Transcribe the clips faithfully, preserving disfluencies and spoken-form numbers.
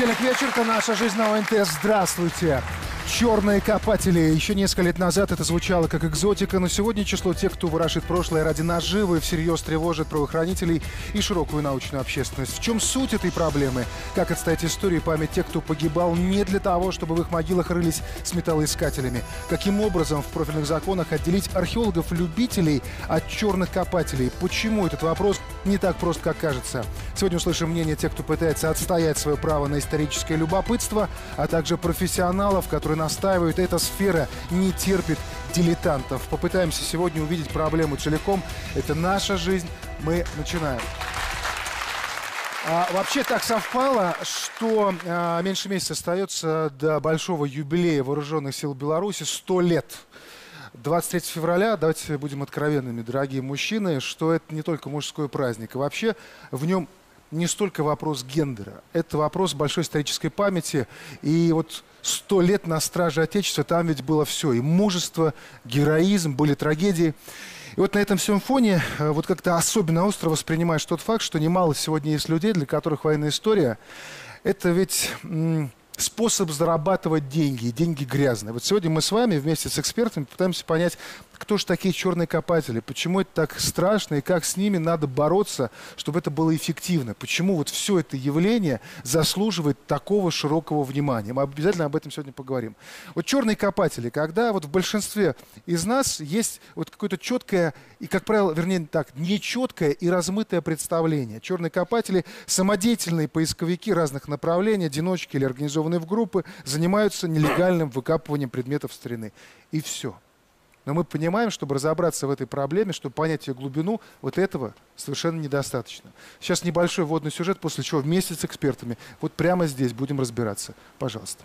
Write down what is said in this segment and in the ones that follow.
Понедельник вечер, это наша жизнь на ОНТ. Здравствуйте. Черные копатели. Еще несколько лет назад это звучало как экзотика, но сегодня число тех, кто ворошит прошлое ради наживы, всерьез тревожит правоохранителей и широкую научную общественность. В чем суть этой проблемы? Как отстоять историю и память тех, кто погибал не для того, чтобы в их могилах рылись с металлоискателями? Каким образом в профильных законах отделить археологов-любителей от черных копателей? Почему этот вопрос не так прост, как кажется? Сегодня услышим мнение тех, кто пытается отстоять свое право на историческое любопытство, а также профессионалов, которые настаивают, эта сфера не терпит дилетантов. Попытаемся сегодня увидеть проблему целиком. Это наша жизнь. Мы начинаем. А, вообще так совпало, что а, меньше месяца остается до большого юбилея Вооруженных сил Беларуси. Сто лет. двадцать третьего февраля, давайте будем откровенными, дорогие мужчины, что это не только мужской праздник. И вообще в нем не столько вопрос гендера. Это вопрос большой исторической памяти. И вот сто лет на страже Отечества, там ведь было все. И мужество, героизм, были трагедии. И вот на этом всем фоне вот как-то особенно остро воспринимаешь тот факт, что немало сегодня есть людей, для которых военная история – это ведь м- способ зарабатывать деньги, деньги грязные. Вот сегодня мы с вами вместе с экспертами пытаемся понять, кто же такие черные копатели, почему это так страшно и как с ними надо бороться, чтобы это было эффективно. Почему вот все это явление заслуживает такого широкого внимания. Мы обязательно об этом сегодня поговорим. Вот черные копатели, когда вот в большинстве из нас есть вот какое-то четкое и, как правило, вернее так, нечеткое и размытое представление. Черные копатели, самодеятельные поисковики разных направлений, одиночки или организованные в группы, занимаются нелегальным выкапыванием предметов старины. И все. Но мы понимаем, чтобы разобраться в этой проблеме, чтобы понять ее глубину, вот этого совершенно недостаточно. Сейчас небольшой вводный сюжет, после чего вместе с экспертами вот прямо здесь будем разбираться. Пожалуйста.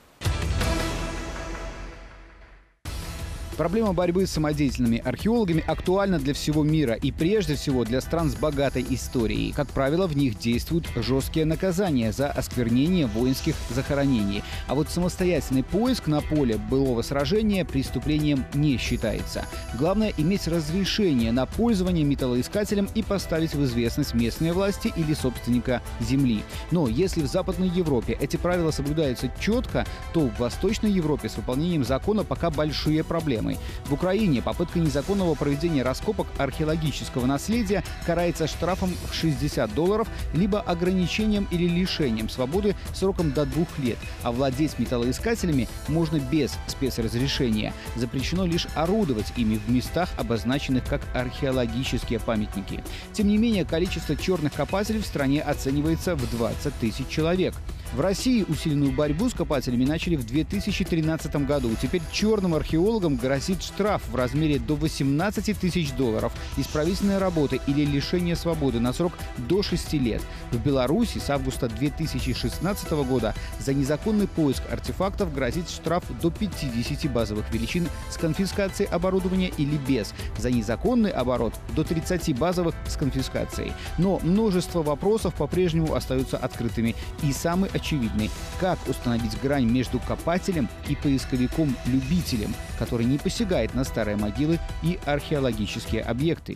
Проблема борьбы с самодеятельными археологами актуальна для всего мира и прежде всего для стран с богатой историей. Как правило, в них действуют жесткие наказания за осквернение воинских захоронений. А вот самостоятельный поиск на поле былого сражения преступлением не считается. Главное — иметь разрешение на пользование металлоискателем и поставить в известность местные власти или собственника земли. Но если в Западной Европе эти правила соблюдаются четко, то в Восточной Европе с выполнением закона пока большие проблемы. В Украине попытка незаконного проведения раскопок археологического наследия карается штрафом в шестьдесят долларов, либо ограничением или лишением свободы сроком до двух лет. А владеть металлоискателями можно без спецразрешения. Запрещено лишь орудовать ими в местах, обозначенных как археологические памятники. Тем не менее, количество черных копателей в стране оценивается в двадцать тысяч человек. В России усиленную борьбу с копателями начали в две тысячи тринадцатом году. Теперь черным археологам грозит штраф в размере до восемнадцати тысяч долларов, исправительная работа или лишение свободы на срок до шести лет. В Беларуси с августа две тысячи шестнадцатого года за незаконный поиск артефактов грозит штраф до пятидесяти базовых величин с конфискацией оборудования или без. За незаконный оборот до тридцати базовых с конфискацией. Но множество вопросов по-прежнему остаются открытыми. И самый очевидный – как установить грань между копателем и поисковиком-любителем, который не посягает на старые могилы и археологические объекты.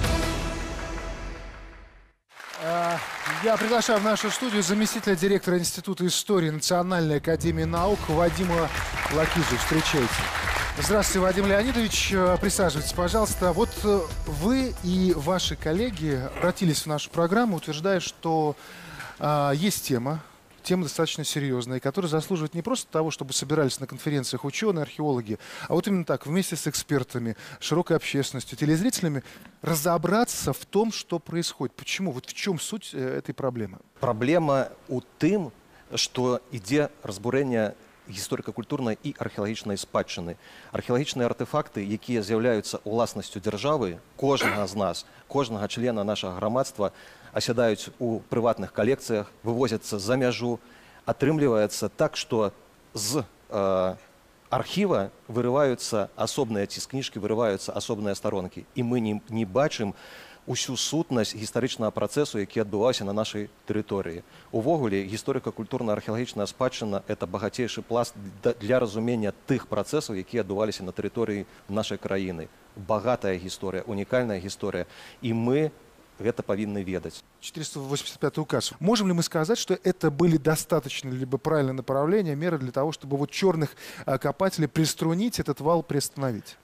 Я приглашаю в нашу студию заместителя директора Института истории Национальной академии наук Вадима Лакизу. Встречайте. Здравствуйте, Вадим Леонидович. Присаживайтесь, пожалуйста. Вот вы и ваши коллеги обратились в нашу программу, утверждая, что а, есть тема, Тема достаточно серьезная, которая заслуживает не просто того, чтобы собирались на конференциях ученые, археологи, а вот именно так, вместе с экспертами, широкой общественностью, телезрителями, разобраться в том, что происходит. Почему? Вот в чем суть этой проблемы? Проблема у тим, що йде розбурення історико-культурної і археологічної спадщини. Археологічні артефакти, які з'являються власністю держави, кожного з нас, кожного члена нашого громадства, осядають у приватних колекціях, вивозяться за межу, отрымливается так, що з э, архіва вириваються особні ці книжки, вириваються особні сторонки. І ми не, не бачимо усю сутність історичного процесу, який відбувався на нашій території. Увогуле, історико-культурно-археологічна спадщина – це багатейший пласт для розуміння тих процесів, які відбувалися на території нашої країни. Багата історія, унікальна історія. І ми гэта павінны ведаць. четыреста восемьдесят пятый указ. Можем ли мы сказать, что это были достаточно либо правильное направление, меры для того, чтобы вот черных а, копателей приструнить, этот вал приостановить?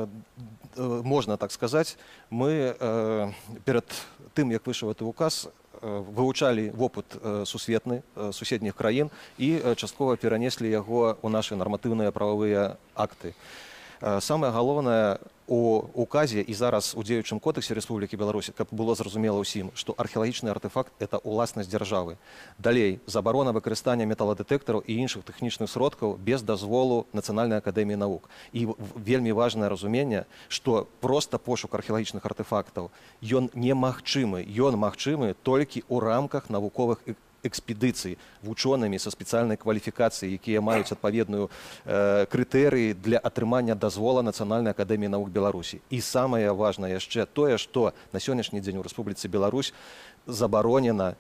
Можно так сказать. Мы э, перед тым, як выйшаў гэты указ, вывучалі вопыт сусветны суседніх краін і часткова перанеслі яго ў нашы нарматыўныя прававыя акты. Самае галоўнае у указе і зараз у дзеючым кодексе Рэспублікі Беларусь, каб было зразумела ўсім, што археалагічны артэфакт – это ўласнасць дзяржавы. Далей, забарона выкарыстання металадэтэктараў і іншых тэхнічных сродкаў без дазволу Нацыянальнай акадэміі навук. І вельмі важнае разуменне, што проста пошук археалагічных артэфактаў ён немагчымы, ён магчымы толькі ў рамках навуковых экспедыцый вучонымі са спецыяльнай кваліфікацыяй, якія маюць адпаведную э, крытэрыі для атрымання дазвола Нацыянальнай акадэміі навук Беларусі. І самае важнае яшчэ тое, што на сённяшні дзень у Рэспубліцы Беларусь забаронена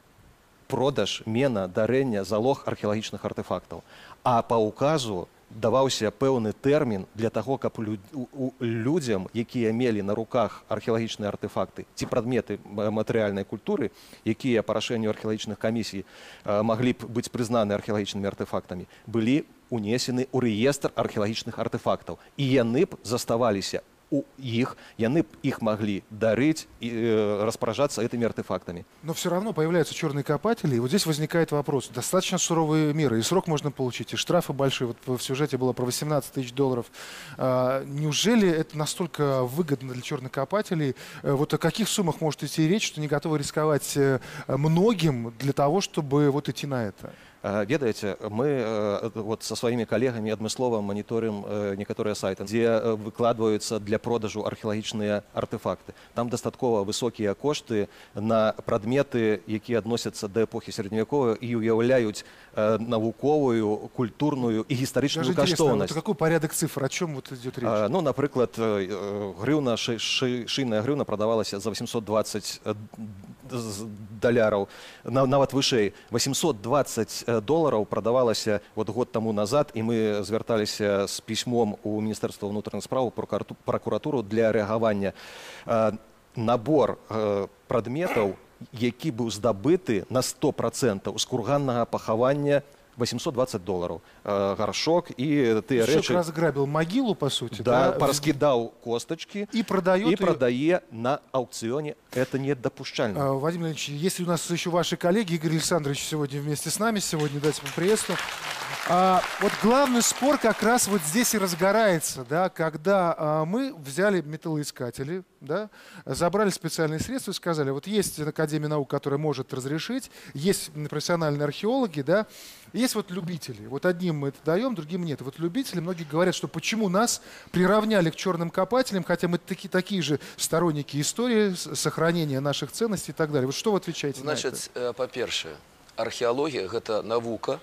продаж, мена, дарэння, залог археалагічных артэфактаў. А па указу даваўся пэўны тэрмін для таго, каб людзям, якія мелі на руках археалагічныя артэфакты ці прадметы матэрыяльнай культуры, якія па рашэнню археалагічных камісій маглі б быць прызнаны археалагічнымі артэфактамі, былі унесены ў рэестр археалагічных артэфактаў. І яны б заставаліся у іх, яны б іх маглі дарыць и э, распоряжаться этими артефактами. Но все равно появляются черные копатели, и вот здесь возникает вопрос. Достаточно суровые меры, и срок можно получить, и штрафы большие. Вот в сюжете было про восемнадцать тысяч долларов. А, неужели это настолько выгодно для черных копателей? Вот о каких суммах может идти речь, что не готовы рисковать многим для того, чтобы вот идти на это? Ведаеце, мы вот со сваімі калегамі адмыслова маніторым некаторыя сайты, дзе выкладваюцца для продажу археалагічныя артефакты. Там дастаткова высокія кошты на прадметы, якія адносяцца да эпохі сярэдневяковай і уяўляюць навуковую, культурную і гістарычную каштоўнасць. Какой порядок цифр? О чем вот идет речь? Ну, напрыклад, грыўна, шыйная грыўна прадавалася за восемьсот двадцать даляраў, нават вышэй. восемьсот двадцать долларов продавалася вот год тому назад, и мы звярталіся с письмом у Министерства внутренних справ, прокуратуру для рэагавання. Набор прадметаў, які быў здабыты на сто процентов з курганнага пахавання, восемьсот двадцать долларов. Горшок и ты речи... разграбил могилу, по сути. Да, да? пораскидал косточки и продает и продает на аукционе. Это недопущально. А, Владимир Леонидович, если у нас еще ваши коллеги, Игорь Александрович сегодня вместе с нами, сегодня дайте ему приветствие. А, вот главный спор как раз вот здесь и разгорается, да, когда а, мы взяли металлоискатели, да, забрали специальные средства и сказали, вот есть Академия наук, которая может разрешить, есть профессиональные археологи, да, есть вот любители. Вот одним мы это даем, другим нет. Вот любители, многие говорят, что почему нас приравняли к черным копателям, хотя мы таки, такие же сторонники истории, сохранения наших ценностей и так далее. Вот что вы отвечаете Значит, на это? Значит, по-перше, археология – это наука.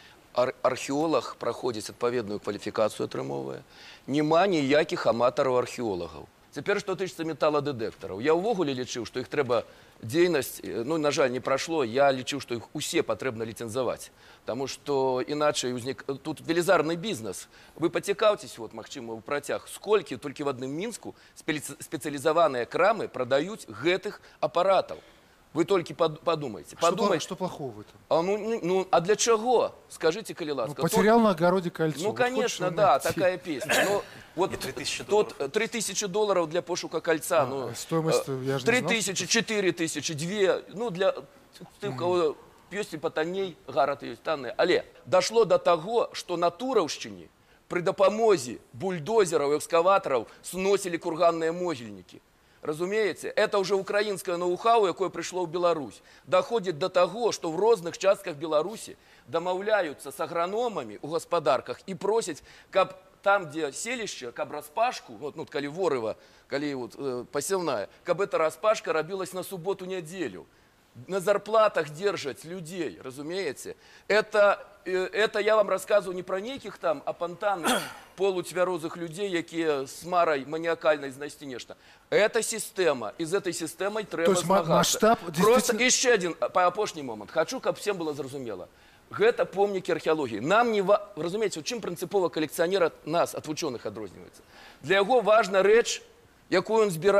Ар археолог проходит адпаведную квалификацию атрымоўвае. Нема ніякіх аматараў археолагаў. Цяпер што тычыцца металадэтэктараў. Я ўвогуле лічыў, што іх трэба дзейнасць, ну, на жаль, не прашло, я лічыў, што іх усе патрэбна ліцэнзаваць. Таму што іначай узнік... тут велізарны бізнес. Вы пацікаўцеся, вот, магчыма, у працяг, сколькі толькі в адным Мінску спецыялізаваныя крамы прадаюць гэтых апаратаў. Вы только подумайте. Что, подумайте. Что плохого в этом? А, ну, ну, а для чего? Скажите, коли ласка. Ну, потерял Тот... на огороде кольцо. Ну, вот конечно, хочешь, да, найти. такая песня. Но вот тут три тысячи долларов для пошука кольца. А, ну, стоимость, я же не знал. три тысячи, четыре тысячи, две. Ну, для тех, у кого песни потоней, гарат есть танные. Але дошло до того, что на Туровщине при допомозе бульдозеров и экскаваторов сносили курганные могильники. Разумеется, это уже украинское ноу-хау, якое пришло в Беларусь. Доходит до того, что в разных частках Беларуси домовляются с агрономами у господарках и просят, как там, где селище, как распашку, вот, ну, коли ворыва, коли вот, э, посевная, как эта распашка робилась на субботу-неделю. На зарплатах держать людей, разумеется. Это, э, это я вам рассказываю не про неких там апантанных, полуцвярозых людей, якія с марой маниакальной знасці нешта. Это система. Из этой системы треба змагаться. Просто еще один, по апошний момент. Хочу, как всем было зразумела. Это помники археологии. Нам не ва... Разумеется, чим принципово коллекционер от нас, от ученых, адрознивается. Для его важна речь, якую он збирает.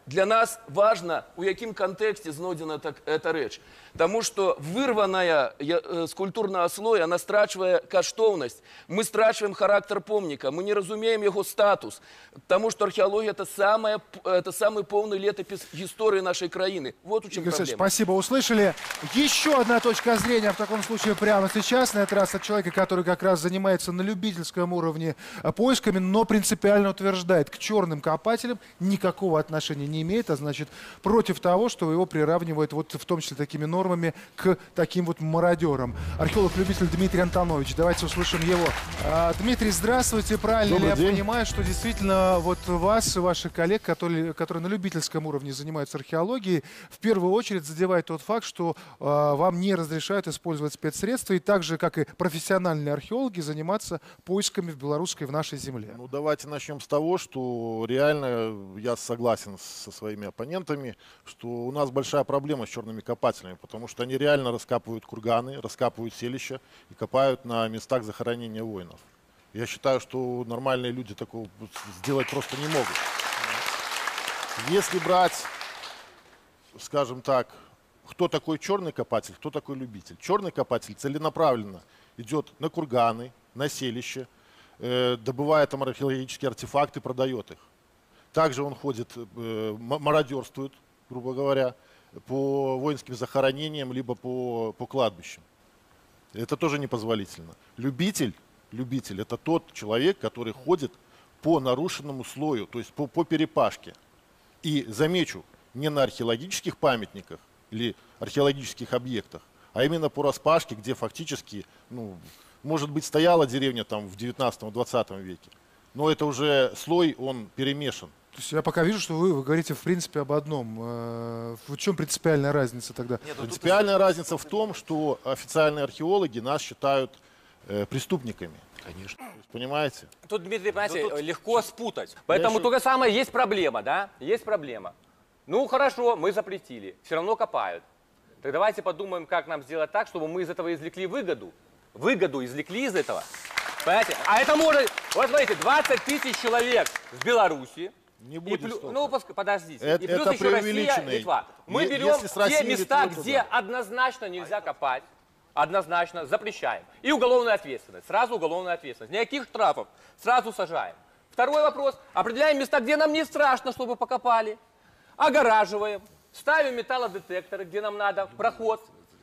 Для нас важно, у якім контексті знойдена так, эта рэч. Тому что вырванная э, с культурного слоя, она страчивая каштовность. Мы страчиваем характер помника, мы не разумеем его статус. Потому что археология это, самая, это самый полный летопись истории нашей краины. Вот у чем Игорь проблема. Александрович, спасибо, услышали. Еще одна точка зрения в таком случае прямо сейчас. На этот раз от человека, который как раз занимается на любительском уровне поисками, но принципиально утверждает, к черным копателям никакого отношения не имеет, а значит против того, что его приравнивают вот в том числе такими нормами к таким вот мародерам. Археолог-любитель Дмитрий Антонович, давайте услышим его. А, Дмитрий, здравствуйте. Правильно ли я день. понимаю, что действительно вот вас и ваших коллег, которые, которые на любительском уровне занимаются археологией, в первую очередь задевает тот факт, что а, вам не разрешают использовать спецсредства и так же, как и профессиональные археологи, заниматься поисками в белорусской, в нашей земле? Ну, давайте начнем с того, что реально я согласен со своими оппонентами, что у нас большая проблема с черными копателями, потому что они реально раскапывают курганы, раскапывают селища и копают на местах захоронения воинов. Я считаю, что нормальные люди такого сделать просто не могут. Если брать, скажем так, кто такой черный копатель, кто такой любитель. Черный копатель целенаправленно идет на курганы, на селище, э, добывает там археологические артефакты, продает их. Также он ходит, э, мародерствует, грубо говоря, по воинским захоронениям, либо по, по кладбищам. Это тоже непозволительно. Любитель, любитель – это тот человек, который ходит по нарушенному слою, то есть по, по перепашке. И, замечу, не на археологических памятниках или археологических объектах, а именно по распашке, где фактически, ну, может быть, стояла деревня там в девятнадцатом-двадцатом веке. Но это уже слой, он перемешан. То есть я пока вижу, что вы, вы говорите в принципе об одном. В чем принципиальная разница тогда? Нет, принципиальная разница в том, что официальные археологи нас считают э, преступниками. Конечно. Понимаете? Тут, Дмитрий, понимаете, тут... легко спутать. Поэтому то же самое, есть проблема, да? Есть проблема. Ну, хорошо, мы запретили. Все равно копают. Так давайте подумаем, как нам сделать так, чтобы мы из этого извлекли выгоду. Выгоду извлекли из этого. Понимаете? А это может... Вот смотрите, двадцать тысяч человек в Беларуси. Не будет плюс, столько. ну, подождите. Это, и плюс это еще Россия, Литва. Мы Е берем те места, Литву, где да. однозначно нельзя копать, однозначно запрещаем. И уголовная ответственность. Сразу уголовная ответственность. Никаких штрафов. Сразу сажаем. Второй вопрос. Определяем места, где нам не страшно, чтобы покопали. Огораживаем. Ставим металлодетекторы, где нам надо, проход.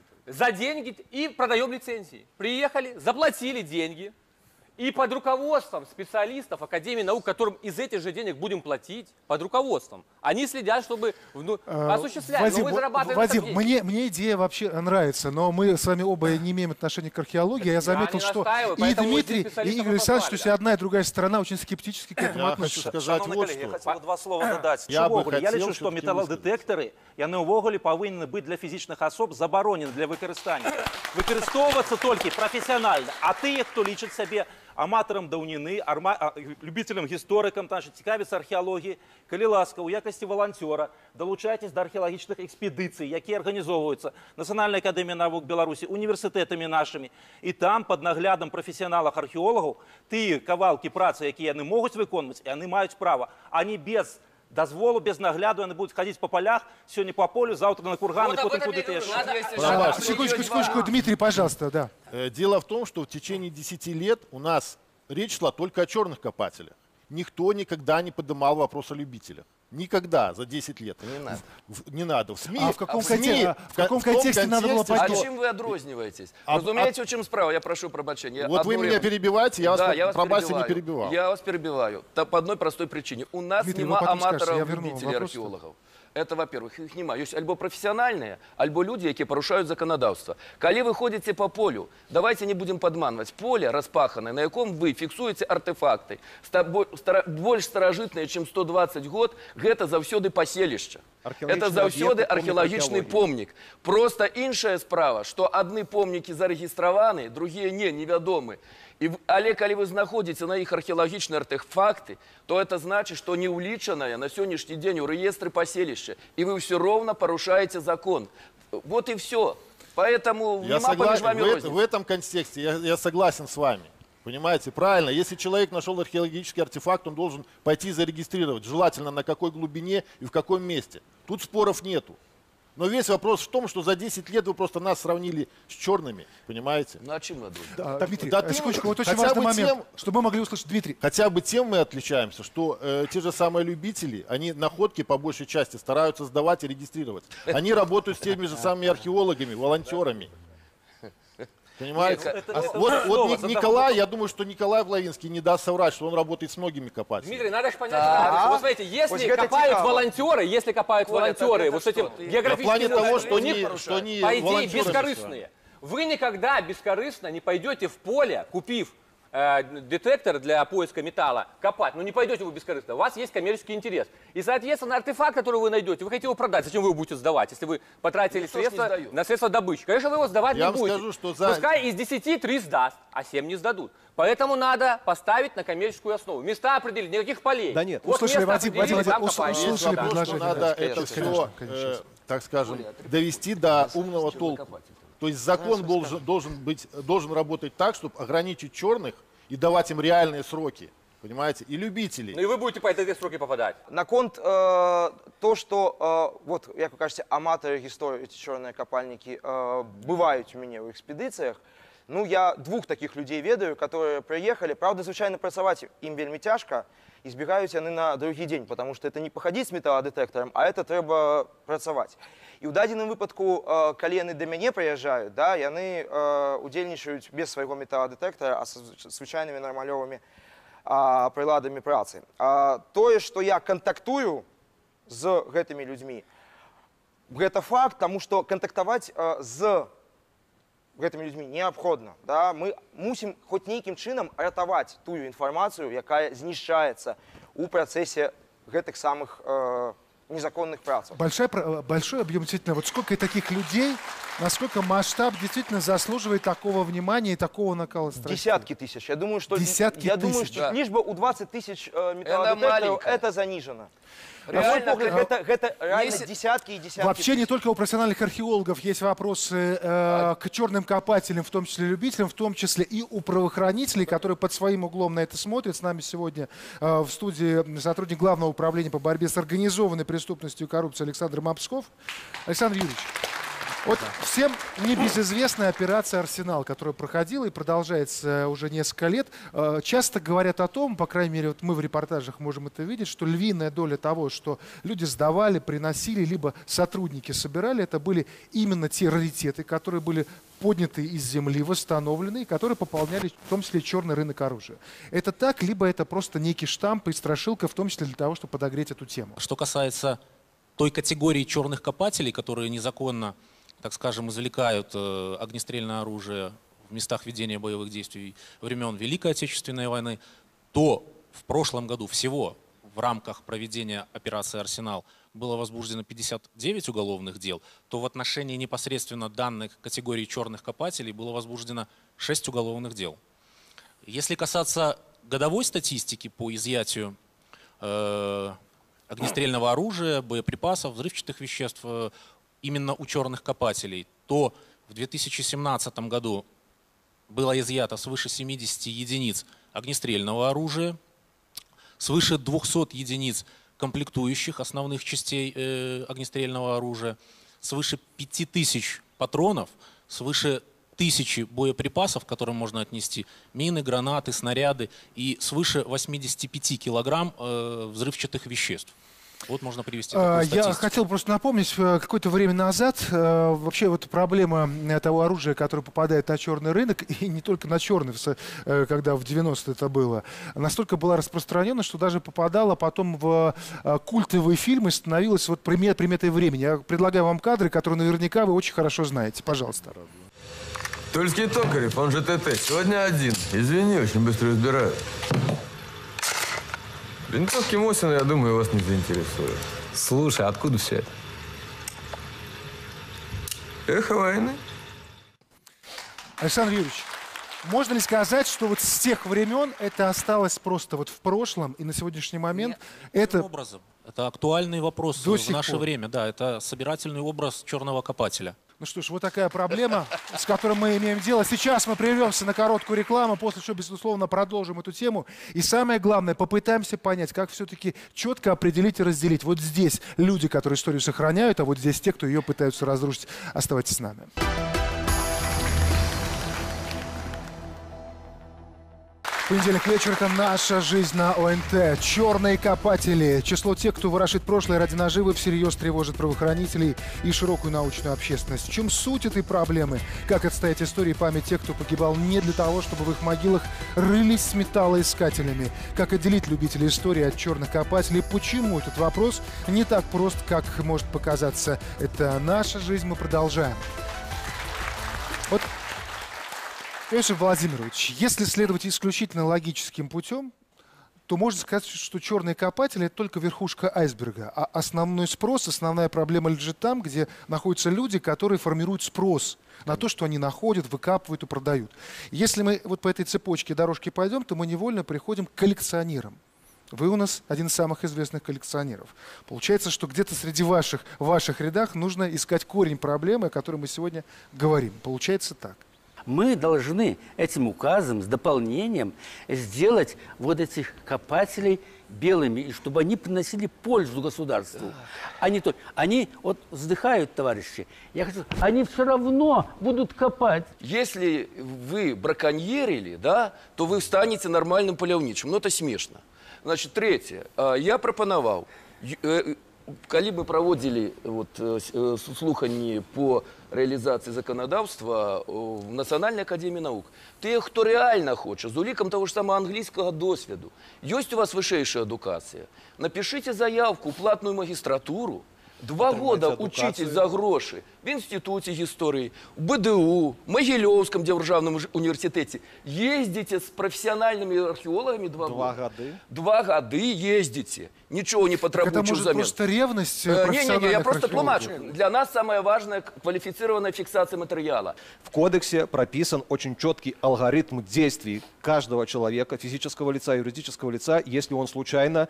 За деньги и продаем лицензии. Приехали, заплатили деньги. И под руководством специалистов Академии наук, которым из этих же денег будем платить, под руководством, они следят, чтобы ну, осуществлять. Вадим, но мы зарабатываем Вадим мне, мне идея вообще нравится, но мы с вами оба не имеем отношения к археологии. Я заметил, я что и Дмитрий, и Игорь Александрович, то есть одна и другая сторона очень скептически к этому Я относятся. хочу сказать Шановні вот колеги, я что. хотів би два слова додати. Я Чого? би Я хотів, лічу, щоб що ти металодетектори, яны увогуле повинні бути для фізичних особ заборонені для використання. Використовуватися тільки професіонально, а ті, хто лічить себе аматорам даўніны, арма... любителям гісторикам, цікавіцца археалогіяй, калі ласка, у якасці валанцёра далучайтесь да археалагічных экспедыцый, якія арганізоўваюцца Нацыянальнай акадэміяй навук Беларусі, універсітэтамі нашымі. І там, пад наглядам прафесіяналах археолагаў, тыя кавалкі працы, якія яны могуць выконваць, яны маюць права, а не без дозволу, без нагляду, они будут ходить по полях, сегодня по полю, завтра на курганы, Вот потом об этом куда-то я еще. говорю. Секундочку, секундочку, Дмитрий, пожалуйста, да. Э, Дело в том, что в течение десяти лет у нас речь шла только о черных копателях. Никто никогда не поднимал вопрос о любителях. Никогда за десять лет. Не надо. В, не надо. В СМИ, А в каком, в СМИ, конте- в каком в том контексте надо было контексте, А поднять? чем вы отрозниваетесь? А- Разумеете, в чем справа? Я прошу пробачения. Вот вы Одну меня реплику. перебиваете, я вас, Да, по- я вас про Басю не перебиваю. перебивал. Я вас перебиваю. Та- по одной простой причине. У нас Дмитрий, нема вы потом скажете, аматоров, я верну вам любителей вопрос. археологов. Это, во-первых, их нема. Есть альбо профессиональные, альбо люди, які порушають законодавство. Коли вы ходите по полю, давайте не будем подманывать. Поле распаханное, на яком вы фиксуете артефакты, ста- бо- стара- больше старожитные, чем сто двадцать год, гэта заўсёды паселішча. Это заўсёды археалагічны помнік. Просто іншая справа, што адны помнікі зарэгістраваны, другие не, невядомы. І, в- але калі вы знаходзіце на іх археалагічныя артефакты, то это значит, что не улічанае на сённяшні дзень у рэестры паселішча, і вы все ровно парушаете закон. Вот и все. Поэтому Я нема согла- паміж вами в, э- розніцы. в этом контексте я, я согласен с вами. Понимаете, правильно. Если человек нашел археологический артефакт, он должен пойти зарегистрировать, желательно на какой глубине и в каком месте. Тут споров нету. Но весь вопрос в том, что за десять лет вы просто нас сравнили с черными, понимаете? Ну а чем надо? Да, Так, Дмитрий, да а ты- секундочку, вот очень хотя важный бы момент, тем- чтобы мы могли услышать. Дмитрий, Хотя бы тем мы отличаемся, что э, те же самые любители, они находки по большей части стараются сдавать и регистрировать. Они работают с теми же самыми археологами, волонтерами. Понимаете? Нет, это- А это вот уже вот снова Ник- задохнуто. Николай, я думаю, что Николай Влавинский не даст соврать, что он работает с многими копателями. Дмитрий, надо же понять разницу. Вот смотрите, если Ось гэта копают цікаво. волонтеры, если копают Коля, волонтеры, так это вот с что, этим ты- В плане географическим того, знанием, что у них, они, что они по идее, волонтеры бескорыстные. Вы никогда бескорыстно не пойдете в поле, купив э, детектор для поиска металла, копать. Ну не пойдете вы бескорыстно. У вас есть коммерческий интерес. И, соответственно, артефакт, который вы найдете, вы хотите его продать. Зачем вы его будете сдавать, если вы потратили Никто ж не средства сдает. на средства добычи? Конечно, вы его сдавать Я не вам будете. скажу, что за- Пускай из десяти три сдаст, а семь не сдадут. Поэтому надо поставить на коммерческую основу. Места определить, никаких полей. Да нет. Вот Услышали, место Вадим, определили, Вадим, там Вадим, копаем. услышали Есть вопрос, предложение, что надо да, это конечно, все, конечно. так скажем, довести до умного толка. То есть закон должен, должен, быть, должен работать так, чтобы ограничить черных и давать им реальные сроки. Понимаете? И любителей. Ну и вы будете по этой сроки попадать. Наконт э, то, що е, от, як ви кажете, аматори історії, ці чорні копальники, е, бувають у мене в експедиціях. Ну, я двух таких людей ведаю, которые приехали. Правда, звичайно, працаваць им вельми тяжко, и збегаюць яны на другі день, потому что это не походить с металлодетектором, а это трэба працаваць. І ў дадзеным выпадку, э, калі яны да мяне прыязджаюць, да, яны э, удзельнічаюць без свайго металлодетектора, а с звычайнымі нармалёвымі а, прыладамі працы. А, тое, што я кантактую з гэтымі людзьмі, гэта факт, таму што кантактаваць а, з гэтымі людзьмі неабходна. Да? Мы мусім хоць нейкім чынам ратаваць тую інфармацыю, якая знішчаецца ў працэсе гэтых самых э, незаконных працаў. Большой, про- большой объем действительно. Вот сколько таких людей, насколько масштаб действительно заслуживает такого внимания и такого накала страстей? Десятки тысяч. Я думаю, что, Десятки я думаю, тысяч. что Да. лишь бы у двадцати тысяч э, металлодетекторов маленькое. это занижено. На мой Реально, погляд, как- это, это реально Если- десятки и десятки Вообще не тысяч. только у профессиональных археологов есть вопросы э, к черным копателям, в том числе любителям, в том числе и у правоохранителей, которые под своим углом на это смотрят. С нами сегодня э, в студии сотрудник Главного управления по борьбе с организованной преступностью и коррупцией Александр Мапсков. Александр Юрьевич, вот всем небезызвестная операция «Арсенал», которая проходила и продолжается уже несколько лет, э, часто говорят о том, по крайней мере, вот мы в репортажах можем это видеть, что львиная доля того, что люди сдавали, приносили, либо сотрудники собирали, это были именно те раритеты, которые были подняты из земли, восстановлены, и которые пополняли в том числе черный рынок оружия. Это так, либо это просто некий штамп и страшилка, в том числе для того, чтобы подогреть эту тему? Что касается той категории черных копателей, которые незаконно, так скажем, извлекают э, огнестрельное оружие в местах ведения боевых действий времен Великой Отечественной войны, то в прошлом году всего в рамках проведения операции «Арсенал» было возбуждено пятьдесят девять уголовных дел, то в отношении непосредственно данной категории черных копателей было возбуждено шесть уголовных дел. Если касаться годовой статистики по изъятию э, огнестрельного оружия, боеприпасов, взрывчатых веществ э, именно у черных копателей, то в две тысячи семнадцатом году было изъято свыше семидесяти единиц огнестрельного оружия, свыше двухсот единиц комплектующих основных частей э, огнестрельного оружия, свыше пяти тысяч патронов, свыше тысячи боеприпасов, к которым можно отнести мины, гранаты, снаряды, и свыше восьмидесяти пяти килограмм э, взрывчатых веществ. Вот можно привести такую А, Я статистику. хотел просто напомнить, э, какое-то время назад э, вообще вот проблема э, того оружия, которое попадает на черный рынок, и не только на черный, в с- э, когда в девяностые это было, настолько была распространена, что даже попадала потом в э, культовые фильмы, становилась вот примет, приметой времени. Я предлагаю вам кадры, которые наверняка вы очень хорошо знаете. Пожалуйста. Тульский Токарев, он же ТТ, сегодня один. Извини, очень быстро разбираю. Винтовки Мосина, я думаю, вас не заинтересуют. Слушай, откуда все это? Эхо войны. Александр Юрьевич, можно ли сказать, что вот с тех времен это осталось просто вот в прошлом, и на сегодняшний момент Каким это... образом? Это актуальный вопрос До в сих наше пор. время. Да, это собирательный образ черного копателя. Ну что ж, вот такая проблема, с которой мы имеем дело. Сейчас мы прервемся на короткую рекламу, после чего, безусловно, продолжим эту тему. И самое главное, попытаемся понять, как все-таки четко определить и разделить. Вот здесь люди, которые историю сохраняют, а вот здесь те, кто ее пытаются разрушить. Оставайтесь с нами. Понедельник вечер – это наша жизнь на ОНТ. Черные копатели. Число тех, кто ворошит прошлое ради наживы, всерьез тревожит правоохранителей и широкую научную общественность. В чем суть этой проблемы? Как отстоять истории и память тех, кто погибал не для того, чтобы в их могилах рылись с металлоискателями? Как отделить любителей истории от черных копателей? Почему этот вопрос не так прост, как может показаться? Это наша жизнь. Мы продолжаем. Вот. Конечно, Владимирович, если следовать исключительно логическим путем, то можно сказать, что черные копатели – это только верхушка айсберга. А основной спрос, основная проблема лежит там, где находятся люди, которые формируют спрос на то, что они находят, выкапывают и продают. Если мы вот по этой цепочке дорожки пойдем, то мы невольно приходим к коллекционерам. Вы у нас один из самых известных коллекционеров. Получается, что где-то среди ваших, в ваших рядах нужно искать корень проблемы, о которой мы сегодня говорим. Получается так. Мы должны этим указом с дополнением сделать вот этих копателей белыми, и чтобы они приносили пользу государству. Они, то, они вот вздыхают, товарищи. Я хочу, они все равно будут копать. Если вы браконьерили, да, то вы станете нормальным паляўнічым. Ну, это смешно. Значит, третье. Я пропановал. Калі мы праводзілі вот, слуханні по рэалізацыі заканадаўства в Нацыянальнай акадэміі навук, тыя, хто рэальна хоча, з улікам таго ж самага англійскага досведу, ёсць у вас вышэйшая адукацыя, напішыце заявку ў платную магістратуру, два года учитесь за гроши в Институте истории, в БДУ, в Могилевском державном университете. Ездите с профессиональными археологами два, два года. года. Два года ездите. Ничего не потребуется взамен. Это может просто ревность профессиональных Не, не, не, я просто тлумачу. Для нас самое важное квалифицированная фиксация материала. В кодексе прописан очень четкий алгоритм действий каждого человека, физического лица, юридического лица, если он случайно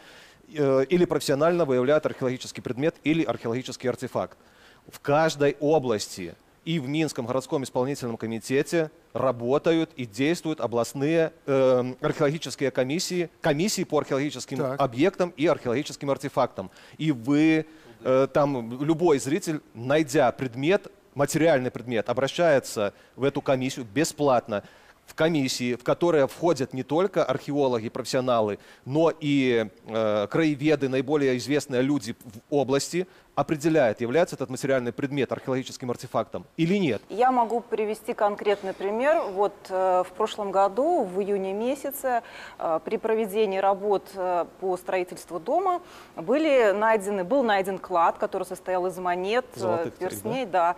или профессионально выявляет археологический предмет или археологический артефакт. В каждой области и в Минском городском исполнительном комитете работают и действуют областные э, археологические комиссии, комиссии по археологическим так. объектам и археологическим артефактам. И вы, э, там, любой зритель, найдя предмет, материальный предмет, обращается в эту комиссию бесплатно. В комиссии, в которые входят не только археологи, профессионалы, но и э, краеведы, наиболее известные люди в области, определяет, является этот материальный предмет археологическим артефактом или нет. Я могу привести конкретный пример. Вот э, в прошлом году, в июне месяце, э, при проведении работ э, по строительству дома были найдены, был найден клад, который состоял из монет, э, перстней, да,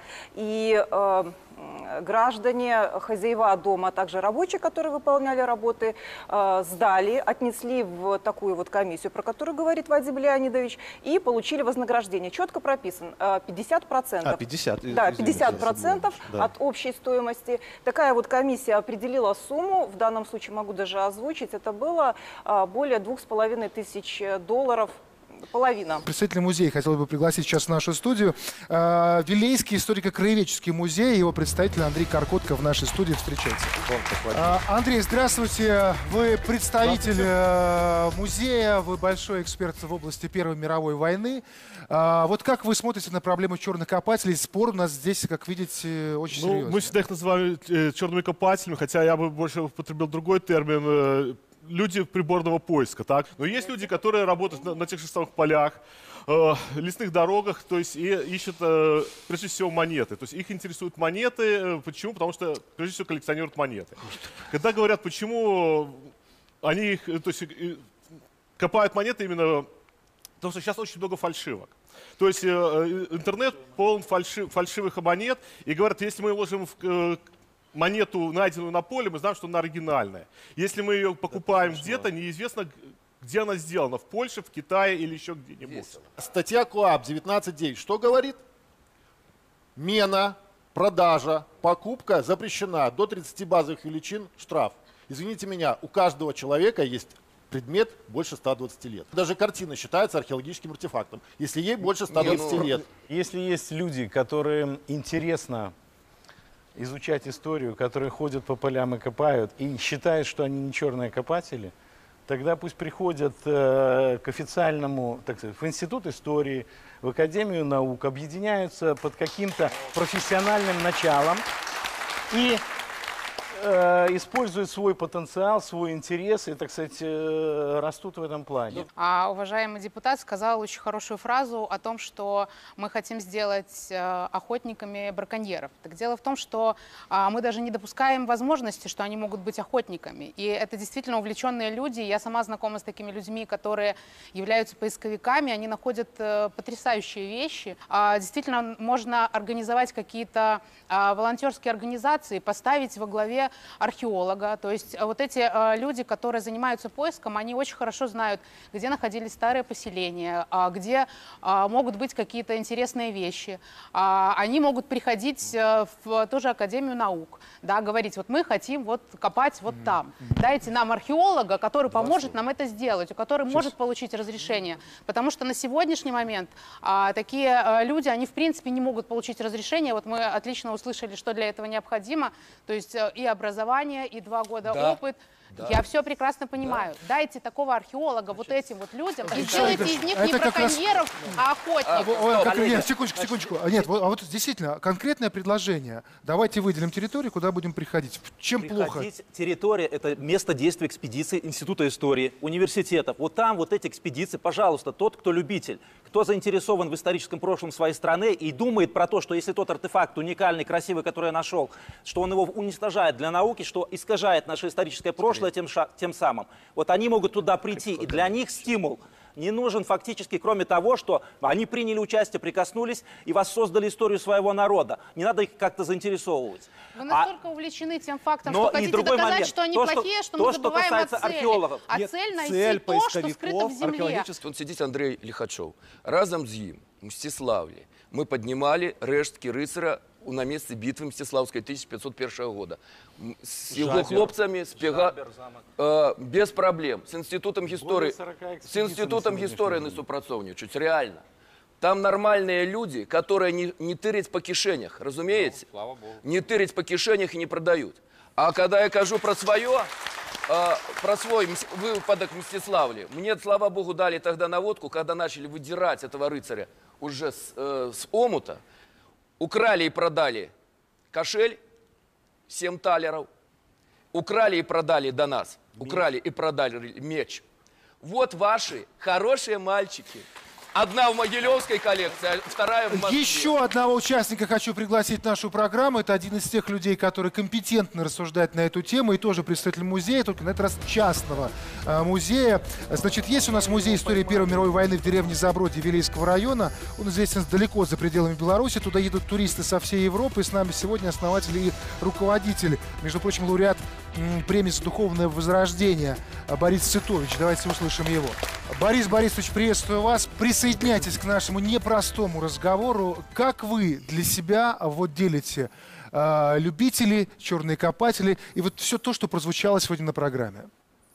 и э, граждане, хозяева дома, а также рабочие, которые выполняли работы, э, сдали, отнесли в такую вот комиссию, про которую говорит Вадим Леонидович, и получили вознаграждение. Четко прописан пятьдесят процентов. А, пятьдесят. Да, пятьдесят процентов да. от общей стоимости. Такая вот комиссия определила сумму, в данном случае могу даже озвучить, это было э, более двух с половиной тысяч долларов. Половина. Представитель музея хотел бы пригласить сейчас в нашу студию. Э, Вилейский историко-краеведческий музей, его представитель Андрей Каркотко в нашей студии. Встречайте. Э, Андрей, здравствуйте. Вы представитель э, музея, вы большой эксперт в области Первой мировой войны. Э, вот как вы смотрите на проблему черных копателей? Спор у нас здесь, как видите, очень ну, серьезный. Мы всегда их называем э, черными копателями, хотя я бы больше употребил другой термин. Э, люди приборного поиска, так? Но есть люди, которые работают на, на тех же самых полях, э, лесных дорогах, то есть и ищут, э, прежде всего, монеты. То есть их интересуют монеты. Почему? Потому что, прежде всего, коллекционируют монеты. Когда говорят, почему они их, то есть, копают монеты именно, потому что сейчас очень много фальшивок. То есть э, интернет полон фальши, фальшивых монет, и говорят, если мы ложим в э, монету, найденную на поле, мы знаем, что она оригинальная. Если мы ее покупаем где-то, неизвестно, где она сделана. В Польше, в Китае или еще где-нибудь. Статья КоАП девятнадцать девять что говорит? Мена, продажа, покупка запрещена. До тридцати базовых величин штраф. Извините меня, у каждого человека есть предмет больше ста двадцати лет. Даже картина считается археологическим артефактом, если ей больше ста двадцати лет. Если есть люди, которым интересно изучать историю, которые ходят по полям и копают, и считают, что они не черные копатели, тогда пусть приходят э, к официальному, так сказать, в Институт истории, в Академию наук, объединяются под каким-то профессиональным началом и э, используют свой потенциал, свой интерес и, так сказать, э, растут в этом плане. А уважаемый депутат сказал очень хорошую фразу о том, что мы хотим сделать э, охотниками браконьеров. Так дело в том, что э, мы даже не допускаем возможности, что они могут быть охотниками. И это действительно увлеченные люди. Я сама знакома с такими людьми, которые являются поисковиками. Они находят э, потрясающие вещи. А, действительно, можно организовать какие-то э, волонтерские организации, поставить во главе археолога. То есть вот эти э, люди, которые занимаются поиском, они очень хорошо знают, где находились старые поселения, э, где э, могут быть какие-то интересные вещи. Э, они могут приходить э, в ту же Академию наук, да, говорить, вот мы хотим вот копать вот там. Дайте нам археолога, который поможет нам это сделать, который может получить разрешение. Потому что на сегодняшний момент э, такие э, люди, они в принципе не могут получить разрешение. Вот мы отлично услышали, что для этого необходимо. То есть э, и образование, и два года Да. опыт. Да. Я все прекрасно понимаю. Да. Дайте такого археолога вот этим вот людям и сделайте из них Это не как раз- браконьеров, а охотников. Ой, как- нет, секундочку, секундочку. А, Нет, вот, а вот действительно, конкретное предложение. Давайте выделим территорию, куда будем приходить. Чем плохо? Приходить, территория – это место действия экспедиций Института истории, университетов. Вот там вот эти экспедиции, пожалуйста, тот, кто любитель, кто заинтересован в историческом прошлом своей страны и думает про то, что если тот артефакт уникальный, красивый, который я нашел, что он его уничтожает для науки, что искажает наше историческое прошлое тем, ша- тем самым. Вот они могут туда прийти, и для них стимул не нужен фактически, кроме того, что они приняли участие, прикоснулись и воссоздали историю своего народа. Не надо их как-то заинтересовывать. Вы настолько увлечены тем фактом, Но что и хотите другой доказать, момент. что они То, что- плохие, что, то, мы что забываем о касается цели. археологов. А Нет, цель найти Цель то, что скрыто поисковиков в земле. археологических. Он сидит Андрей Лихачев. Разом з ним в Мстиславле мы поднимали рештки рыцаря на месте битвы Мстиславской тысяча пятьсот первого года. М, С его Жабер. хлопцами, с пега... Жабер, замок. э, без проблем. С Институтом истории, сорока с экспедиций Институтом на истории не супрацовничать, реально. Там нормальные люди, которые не, не тырять по кишенях, разумеете? Слава Богу. Не тырять по кишенях и не продают. А когда я кажу про свое, э, про свой мс- выпадок в Мстиславле, мне, слава Богу, дали тогда наводку, когда начали выдирать этого рыцаря уже с, э, с омута, украли и продали кошель, семь талеров, украли и продали до нас, украли и продали меч. Вот ваши хорошие мальчики. Одна в Могилевской коллекции, а вторая в Москве. Еще одного участника хочу пригласить в нашу программу. Это один из тех людей, который компетентно рассуждает на эту тему, и тоже представитель музея, только на этот раз частного э, музея. Значит, есть у нас музей истории Первой мировой войны в деревне Забродье Вилейского района. Он известен далеко за пределами Беларуси. Туда едут туристы со всей Европы. И с нами сегодня основатель и руководитель, между прочим, лауреат м, премии за духовное возрождение Борис Цитович. Давайте услышим его. Борис Борисович, приветствую вас. Присоединяйтесь к нашему непростому разговору. Как вы для себя вот делите э, любители, черные копатели и вот все то, что прозвучало сегодня на программе?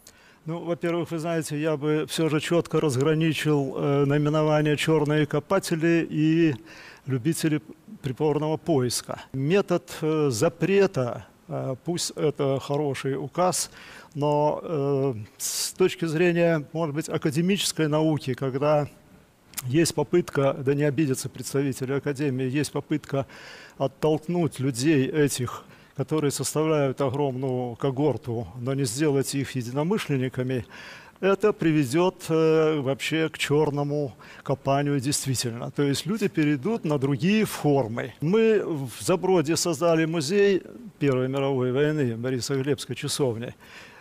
Ну, во-первых, вы знаете, я бы все же четко разграничил э, наименование «черные копатели» и любители приборного поиска. Метод э, запрета, э, пусть это хороший указ, но э, с точки зрения, может быть, академической науки, когда есть попытка, да не обидятся представители академии, есть попытка оттолкнуть людей этих, которые составляют огромную когорту, но не сделать их единомышленниками, это приведет э, вообще к черному копанию действительно. То есть люди перейдут на другие формы. Мы в Забродье создали музей Первой мировой войны Борисоглебской часовни.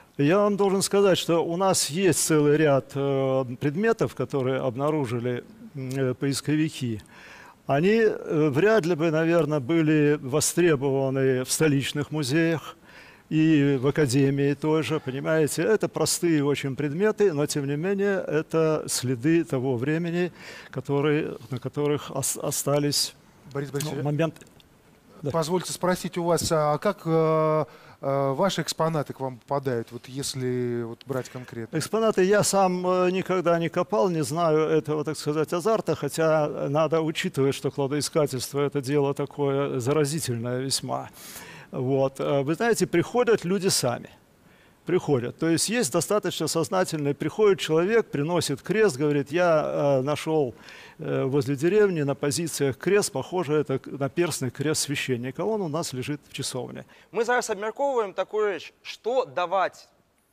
Я вам должен сказать, что у нас есть целый ряд э, предметов, которые обнаружили э, поисковики. Они э, вряд ли бы, наверное, были востребованы в столичных музеях и в академии тоже, понимаете. Это простые очень предметы, но тем не менее это следы того времени, которые, на которых ос- остались Борис Борисович, ну, момент. позвольте спросить у вас, а как э, э, ваши экспонаты к вам попадают, вот если вот брать конкретно? Экспонаты я сам э, никогда не копал, не знаю этого, так сказать, азарта, хотя надо учитывать, что кладоискательство – это дело такое заразительное весьма. Вот. Вы знаете, приходят люди сами. Приходят. То есть есть достаточно сознательный, приходит человек, приносит крест, говорит, я э, нашел э, возле деревни на позициях крест, похоже, это наперстный крест священника. Он у нас лежит в часовне. Мы зараз обмярковываем такую речь, что давать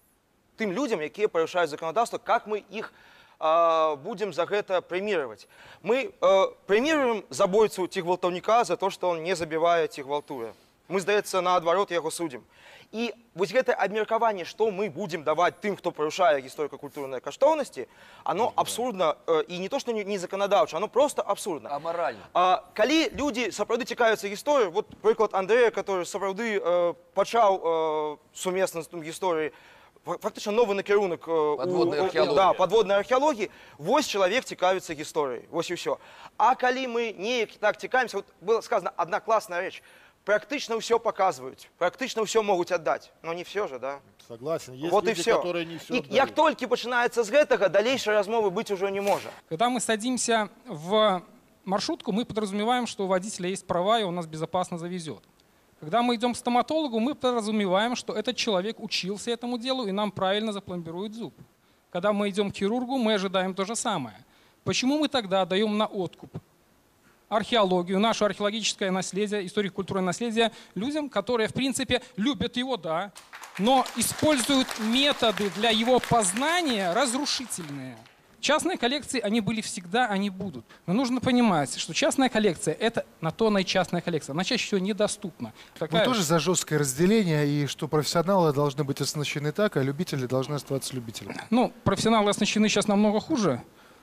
тем людям, которые порушают законодательство, как мы их э, будем за это премировать. Мы э, премируем забойцу тех гвалтовника за то, что он не забивает тех гвалтуя. Мы, здаецца, наадварот яго судзім. І вось гэтае абмеркаванне, што мы будзем даваць тым, хто парушае гісторыка-культурныя каштоўнасці, оно абсурдна, і не то, што не законадаўча, оно просто абсурдна. Амаральна. А, калі людзі сапраўды цікавяцца гісторыяй, вот прыклад Андрэя, который сапраўды э, пачаў э, сумесна з гісторыяй, фактычна новы накірунак э, да, падводнай археалогіі, вось чалавек цікавіцца гісторыяй, вось і ўсё. А калі мы неяк так цікавімся, вот было сказано одна классная рэч, практично все показывают, практично все могут отдать, но не все же, да? Согласен. Есть вот люди, и все. которые не все и как только начинается с этого, дальнейшей размовы быть уже не может. Когда мы садимся в маршрутку, мы подразумеваем, что у водителя есть права, и он нас безопасно завезет. Когда мы идем к стоматологу, мы подразумеваем, что этот человек учился этому делу, и нам правильно запломбирует зуб. Когда мы идем к хирургу, мы ожидаем то же самое. Почему мы тогда даем на откуп археологию, наше археологическое наследие, историко-культурное наследие людям, которые, в принципе, любят его, да, но используют методы для его познания разрушительные. Частные коллекции, они были всегда, они будут. Но нужно понимать, что частная коллекция – это на то она и частная коллекция. Она чаще всего недоступна. Такая... Мы тоже за жесткое разделение, и что профессионалы должны быть оснащены так, а любители должны оставаться любителями. Ну, профессионалы оснащены сейчас намного хуже.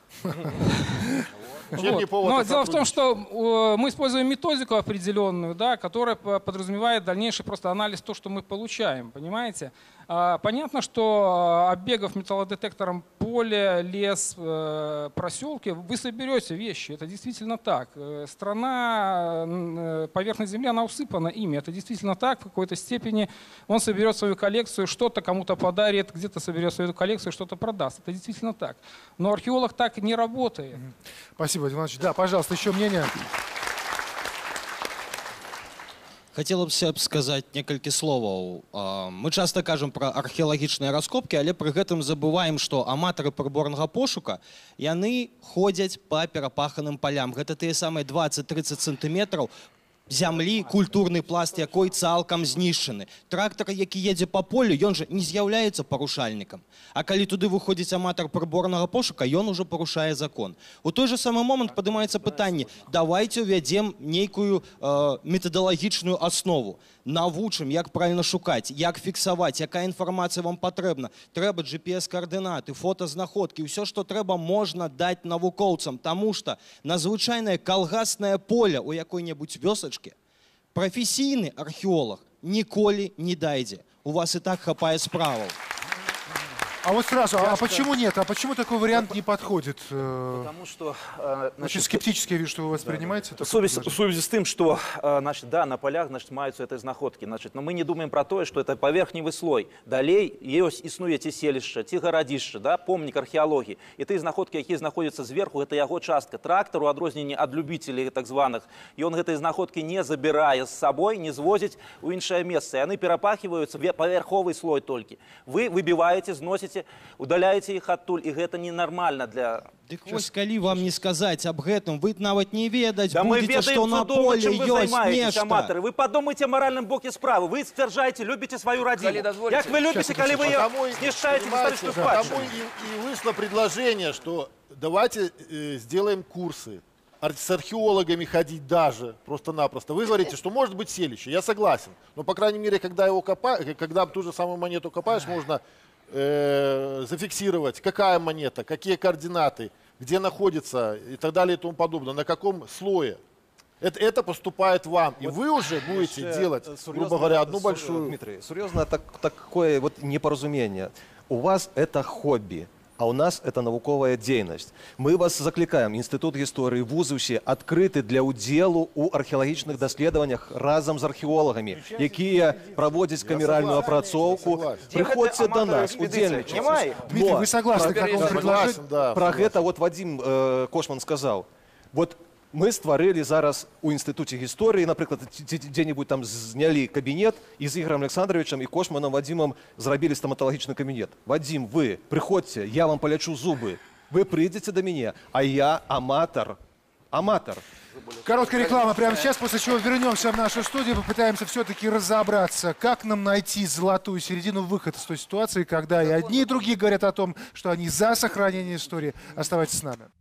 Вот. Но дело в том, что э, мы используем методику определенную, да, которая подразумевает дальнейший просто анализ того, что мы получаем, понимаете? А, понятно, что оббегав металлодетектором поле, лес, э, проселки, вы соберете вещи, это действительно так. Страна, э, поверхность земли, она усыпана ими, это действительно так, в какой-то степени он соберет свою коллекцию, что-то кому-то подарит, где-то соберет свою коллекцию, что-то продаст, это действительно так. Но археолог так не работает. Спасибо, Вадим Иванович. Да, пожалуйста, еще мнение. Хацелася б сказаць некалькі словаў. Мы часта кажам пра археалагічныя раскопкі, але пры гэтым забываем, што аматары прыборнага пошука, яны ходзяць па перапаханым палям. Гэта тыя самыя дваццаць-трыццаць сантыметраў зямлі, культурны пласт якой цалкам знішчаны. Трактар, які едзе па полю, ён жа не з'яўляецца парушальнікам. А калі туды выходзіць аматар прыборнага пошука, ён ужо парушае закон. У той жа самы момант падымаецца пытанне: давайце ўвядзем нейкую э, метадалагічную аснову. Навучым, як правільна шукаць, як фіксаваць, якая інфармацыя вам патрэбна. Трэба джи пі эс-каардынаты, фотазнаходкі, ўсё, што трэба, можна даць навукоўцам, таму што на звычайнае калгаснае поле у якой-небудзь вёсачкі прафесійны археолог ніколі не дайдзе. У вас і так хапае справаў. А вот сразу, а почему нет? А почему такой вариант не подходит? Потому что... Значит, очень скептически я вижу, что вы воспринимаете. Да, да. В связи с тем, что значит, да, на полях значит, маются этой знаходки, значит, но мы не думаем про то, что это поверхневый слой. Далей есть існуе ці селішча, ці гарадзішча, да, помнік археалогіі. І тыя знаходкі, якія знаходзяцца зверху, гэта яго частка. Трактар, у адрозненні ад любителей так званых, ён гэтыя знаходкі не забірае з сабой, не звозіць у іншае месца. Яны перапахиваюцца паверховы слой толькі. Вы выбіваеце, зносіце, удаляеце іх адтуль, і гэта ненармальна для... Дык вось калі вам не сказаць аб гэтым, вы нават не ведаць да будете, што на поле ёсць нешта. Аматары. Вы подумайте о моральном боке справы. Вы стверждаете, любите свою родину. Як вы любите, когда вы ее снишаете в историческую спадщину? Потому и вышло предложение, что давайте э, сделаем курсы с археологами ходить даже, просто-напросто. Вы говорите, что может быть селище. Я согласен. Но, по крайней мере, когда его копаешь, когда ту же самую монету копаешь, можно э, зафиксировать, какая монета, какие координаты, где находится и так далее и тому подобное, на каком слое. Это, это поступает вам, и вы уже будете делать, грубо говоря, одну большую... Дмитрий, серьезно, так, такое вот непоразумение. У вас это хобби. а у нас это навуковая дзейнасць. Мы вас закликаем, Институт истории, вузы все открыты для удзелу у археалагічных даследаваннях разом с археологами, якія проводят камеральную опрацоўку. Приходите до нас, удзельничайте. Дмитрий, вы согласны, как он предложит? Про гэта вот Вадим э, Кошман сказал. Вот мы стварылі зараз у інстытуце гісторыі, напрыклад, дзе-нибудь там знялі кабінет і з Ігорем Александровичем і Кошманом Вадимом зрабілі стоматологічны кабінет. Вадим, вы приходите, я вам полечу зубы, вы придете до меня, а я аматор. Аматор. Короткая реклама прямо сейчас, после чего вернемся в нашу студию, попытаемся все-таки разобраться, как нам найти золотую середину, выход из той ситуации, когда и одни, и другие говорят о том, что они за сохранение истории. Оставайтесь с нами.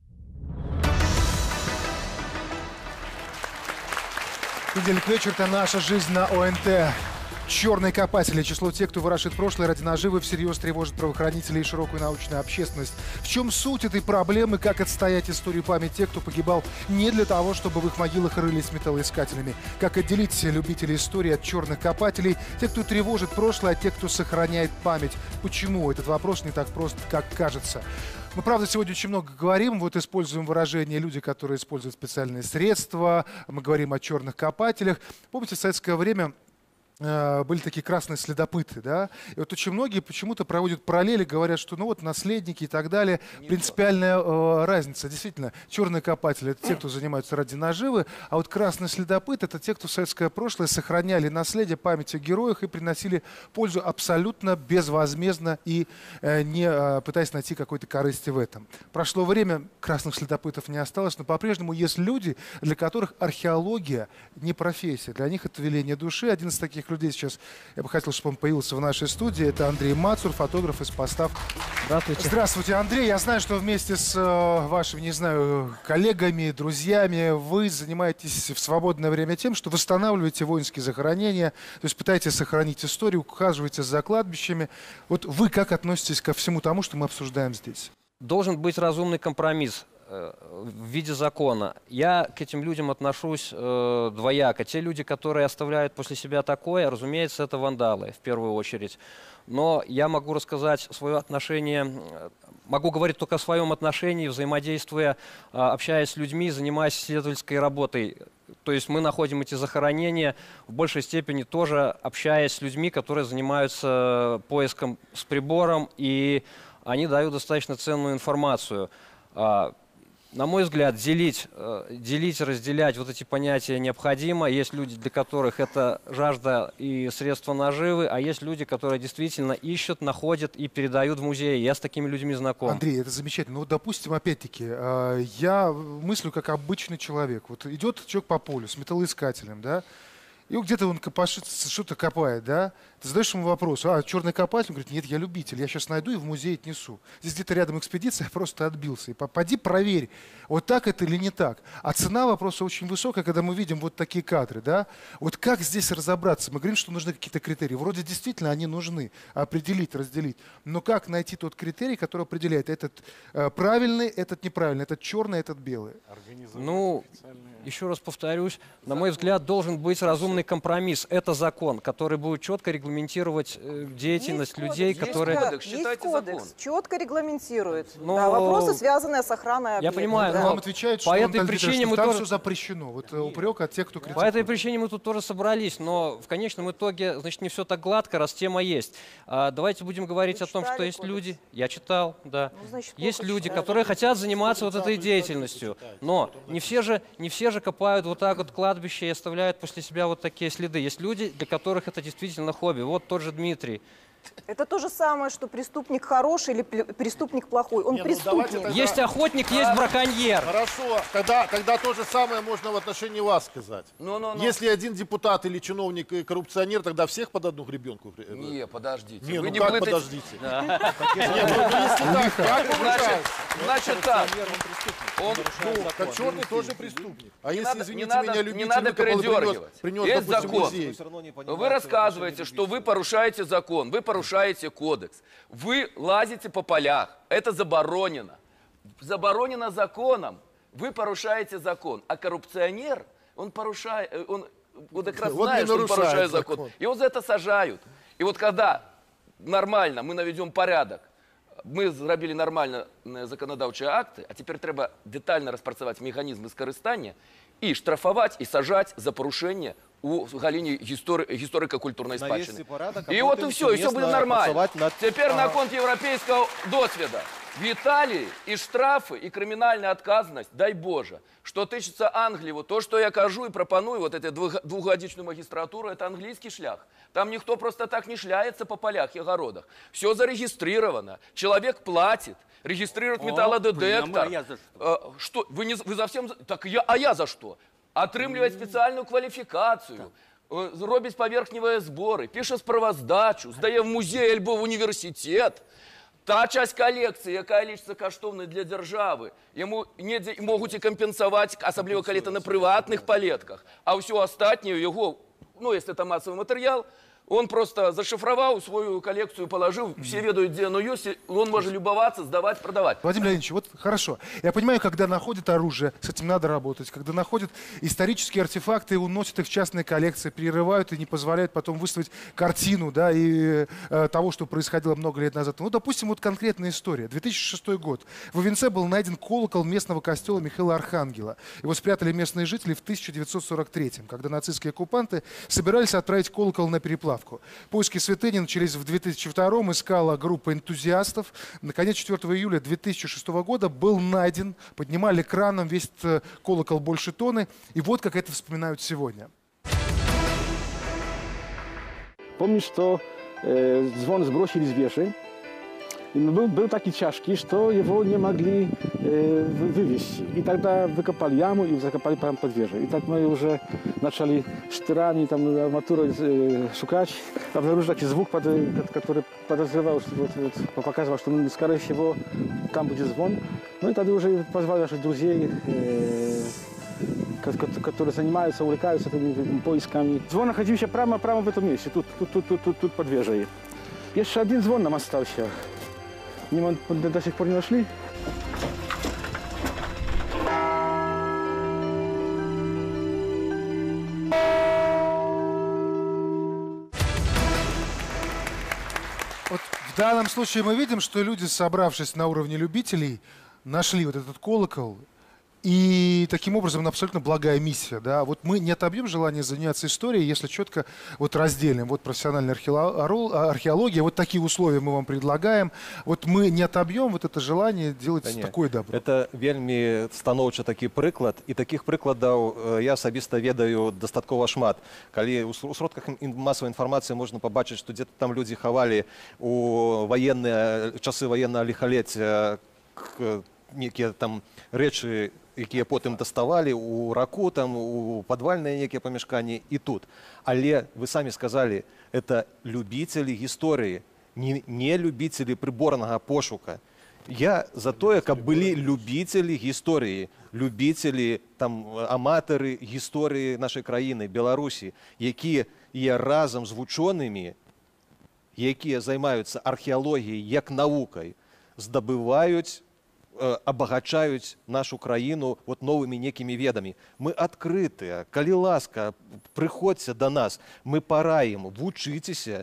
Понедельник вечер – это наша жизнь на О Н Т. Черные копатели. Число тех, кто ворошит прошлое ради наживы, всерьез тревожит правоохранителей и широкую научную общественность. В чем суть этой проблемы? Как отстоять историю памяти тех, кто погибал не для того, чтобы в их могилах рылись металлоискателями? Как отделить любителей истории от черных копателей? Тех, кто тревожит прошлое, от тех, кто сохраняет память. Почему? Этот вопрос не так прост, как кажется. Мы, правда, сегодня очень много говорим, вот используем выражение «люди, которые используют специальные средства», мы говорим о черных копателях. Помните, в советское время были такие красные следопыты, да, и вот очень многие почему-то проводят параллели, говорят, что ну вот наследники и так далее, принципиальная э, разница. Действительно, черные копатели — это те, кто занимаются ради наживы, а вот красные следопыты — это те, кто в советское прошлое сохраняли наследие, память о героях и приносили пользу абсолютно безвозмездно и э, не э, пытаясь найти какой-то корысти в этом. Прошло время, красных следопытов не осталось, но по-прежнему есть люди, для которых археология не профессия, для них это веление души. Один из таких людей сейчас, я бы хотел, чтобы он появился в нашей студии. Это Андрей Мацур, фотограф из Постав. Здравствуйте. Здравствуйте, Андрей. Я знаю, что вместе с э, вашими, не знаю, коллегами, друзьями вы занимаетесь в свободное время тем, что восстанавливаете воинские захоронения, то есть пытаетесь сохранить историю, ухаживаете за кладбищами. Вот вы как относитесь ко всему тому, что мы обсуждаем здесь? Должен быть разумный компромисс в виде закона. Я к этим людям отношусь э, двояко. Те люди, которые оставляют после себя такое, разумеется, это вандалы в первую очередь. Но я могу рассказать свое отношение, могу говорить только о своем отношении, взаимодействуя, э, общаясь с людьми, занимаясь исследовательской работой. То есть мы находим эти захоронения в большей степени тоже общаясь с людьми, которые занимаются поиском с прибором, и они дают достаточно ценную информацию. На мой взгляд, делить, делить, разделять вот эти понятия необходимо. Есть люди, для которых это жажда и средства наживы, а есть люди, которые действительно ищут, находят и передают в музей. Я с такими людьми знаком. Андрей, это замечательно. Ну, вот, допустим, опять-таки, я мыслю как обычный человек. Вот идет человек по полю с металлоискателем, да, и вот где-то он копошится, что-то копает, да? Ты задаешь ему вопрос: а, черный копатель? Он говорит: нет, я любитель, я сейчас найду и в музей отнесу. Здесь где-то рядом экспедиция, я просто отбился. И поди проверь, вот так это или не так. А цена вопроса очень высокая, когда мы видим вот такие кадры, да? Вот как здесь разобраться? Мы говорим, что нужны какие-то критерии. Вроде действительно они нужны, определить, разделить. Но как найти тот критерий, который определяет, этот э, правильный, этот неправильный, этот черный, этот белый? Ну, еще раз повторюсь, на мой взгляд, должен быть разумный компромисс. Это закон, который будет четко регламентировать э, деятельность есть людей, кодекс, которые... Есть, есть кодекс, закон. четко регламентирует. Но... Да, вопросы, связанные с охраной объекта. Я понимаю, да. но вам отвечают, по что этой причине мы там тоже... все запрещено. Вот упрек от тех, кто критикует. По этой причине мы тут тоже собрались, но в конечном итоге, значит, не все так гладко, раз тема есть. А, давайте будем говорить Вы о том, что есть кодекс? люди... Я читал, да. Ну, значит, есть люди, читали. которые хотят заниматься вот этой деятельностью, но не все же, не все же копают вот так вот кладбище и оставляют после себя вот такие следы. Есть люди, для которых это действительно хобби. Вот тот же Дмитрий. Это то же самое, что преступник хороший или преступник плохой. Он Не, ну преступник. тогда... Есть охотник, есть браконьер. Хорошо, тогда, тогда то же самое можно в отношении вас сказать. Но, но, но. Если один депутат или чиновник и коррупционер, тогда всех под одну гребенку? Не, подождите. Не, Вы ну не как плытайте. подождите? Значит так. Он, ну, как черный тоже преступник. А если, надо, извините не меня, надо, любитель не надо передергивать. принес, Есть допустим, закон. музей. Вы рассказываете, что вы порушаете закон, вы порушаете кодекс. Вы лазите по полях. Это заборонено. Заборонено законом. Вы порушаете закон. А коррупционер, он порушает, он вот как раз Вот знает, что он порушает закон. закон. Его за это сажают. И вот когда нормально мы наведем порядок мы зробили нормально законодавчыя акты, а теперь треба детально распрацаваць механізмы скарыстання і штрафаваць і сажаць за парушэнне у галіне гісторыка-культурнай спадчыны. І вот і все, і все буде нормально. Теперь на конт европейского досведа. В Италии и штрафы, и криминальная отказанность, дай Боже. Что тычется Англии, вот то, что я кажу и пропоную, вот эту двухгодичную магистратуру, это английский шлях. Там никто просто так не шляется по полях и огородах. Все зарегистрировано, человек платит, регистрирует металлодетектор. А я за что? Что? Вы, не, вы за всем... Так я, а я за что? Атрымліваць специальную квалификацию, робіць паверхневыя зборы, піша справаздачу, здае в музей альбо в университет. Та часть коллекции, якая лічыцца каштоўнай для дзяржавы, яму недзе могуць і кампенсаваць, асабліва калі это на прыватных палетках, а ўсё астатняе яго, ну, если это массовый материал, он просто зашифровал свою коллекцию, положил, все ведают, где оно есть, он может любоваться, сдавать, продавать. Владимир Леонидович, вот хорошо. Я понимаю, когда находят оружие, с этим надо работать, когда находят исторические артефакты, уносят их в частные коллекции, перерывают и не позволяют потом выставить картину, да, и э, того, что происходило много лет назад. Ну, допустим, вот конкретная история. две тысячи шестой год. В Овинце был найден колокол местного костела Михаила Архангела. Его спрятали местные жители в тысяча девятьсот сорок третьем, когда нацистские оккупанты собирались отправить колокол на переплавку. Поиски святыни начались в две тысячи втором, искала группа энтузиастов. Наконец, четвёртого июля две тысячи шестого года был найден, поднимали краном, весь колокол больше тонны. И вот как это вспоминают сегодня. Помню, что э, звон сбросили с веши. И был, был такой тяжкий, что его не могли э, вывести. И тогда выкопали яму и закопали прямо под вежей. И так мы уже начали штырами, там, арматурой э, шукать. Обнаружили такой звук, под, который подозревал, что, вот, вот, показывал, что, ну, скорее всего, там будет звон. Ну и тогда уже позвали наших друзей, э, которые занимаются, увлекаются этими поисками. Звон находился прямо, прямо в этом месте, тут, тут, тут, тут, тут, тут под вежей. Еще один звон нам остался. Мы до сих пор не нашли. Вот в данном случае мы видим, что люди, собравшись на уровне любителей, нашли вот этот колокол. И таким образом, абсолютно благая миссия. Да? Вот мы не отобьем желание заняться историей, если четко вот разделим. Вот профессиональная археология, вот такие условия мы вам предлагаем. Вот мы не отобьем вот это желание делать да такое добро. Это вельми становчий такі прыклад. І таких прыкладаў я асабіста ведаю дастаткова шмат. Калі у сродках масавай інфармацыі можна пабачыць, што дзе-то там людзі хавалі у военныя часы военнага ліхалецця некія там рэчы, якія потым даставалі у раку, там, у падвальныя некія памяшканні і тут. Але вы самі сказалі, это любителі гісторыі, не, не любителі прыборнага пошука. Я за тое, каб былі любителі гісторыі, любителі, там, аматары гісторыі нашай краіны, Беларусі, якія разам з вучонымі, якія займаюцца археалогіяй як навукай, здабываюць, обогачают нашу краіну вот новыми некими ведами. Мы открытые, калі ласка, приходьте до нас, мы пораем, вучитеся,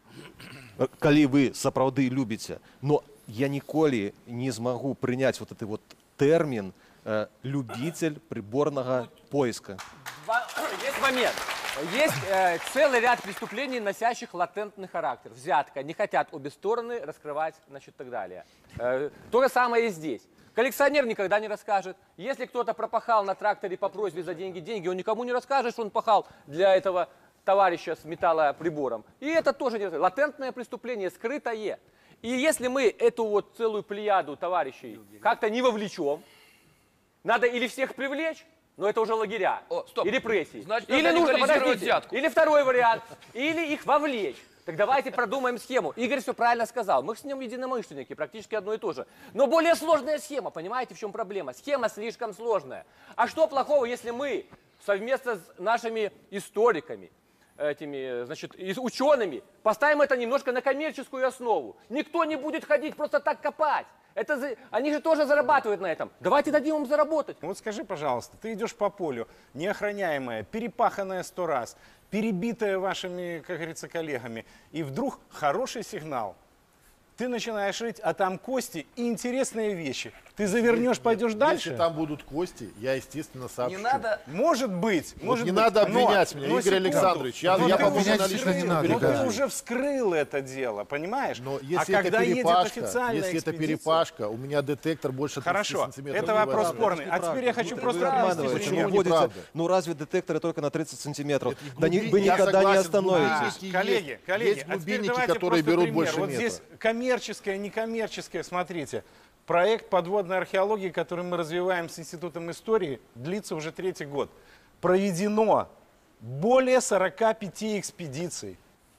калі вы сапраўды любите. Но я ніколі не смогу принять вот этот вот термин э, любитель приборного поиска. Есть момент. Есть э, целый ряд преступлений, носящих латентный характер. Взятка. Не хотят обе стороны раскрывать, значит, и так далее. Э, то же самое и здесь. Коллекционер никогда не расскажет. Если кто-то пропахал на тракторе по просьбе за деньги деньги, он никому не расскажет, что он пахал для этого товарища с металлоприбором. И это тоже не латентное преступление, скрытое. И если мы эту вот целую плеяду товарищей как-то не вовлечем, надо или всех привлечь, но это уже лагеря. О, стоп. И репрессии. Значит, или нужно подождите, взятку. Или второй вариант. Или их вовлечь. Так давайте продумаем схему. Игорь все правильно сказал. Мы с ним единомышленники, практически одно и то же. Но более сложная схема. Понимаете, в чем проблема? Схема слишком сложная. А что плохого, если мы совместно с нашими историками, этими, значит, учеными, поставим это немножко на коммерческую основу? Никто не будет ходить просто так копать. Это, они же тоже зарабатывают на этом. Давайте дадим им заработать. Вот скажи, пожалуйста, ты идешь по полю, неохраняемая, перепаханная сто раз, перебитая вашими, как говорится, коллегами, и вдруг хороший сигнал. Ты начинаешь рыть, а там кости и интересные вещи. Ты завернешь, пойдешь дальше. Если там будут кости, я, естественно, сообщу. Не надо. Может быть. Вот может не быть, надо но- обвинять меня, но Игорь секунду. Александрович. Я, Но я ты помогу уже на лично не вскрыл, надо. но ты уже вскрыл это дело, понимаешь? Но а если когда это едет перепашка, официальная если это экспедиция- перепашка, у меня детектор больше тридцати Хорошо, сантиметров. это не вопрос возьмет. спорный. А теперь я хочу просто привести обманываете, пример. вы вводите, ну разве детекторы только на тридцать сантиметров? Да не- вы я никогда не согласен, остановитесь. глубинники Коллеги, есть. коллеги, Есть а теперь глубинники, давайте которые просто берут пример. больше Вот метра. здесь коммерческое, некоммерческое, смотрите. Проект подводной археологии, который мы развиваем с Институтом истории, длится уже третий год. Проведено более сорока пяти экспедиций,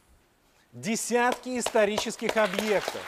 десятки исторических объектов.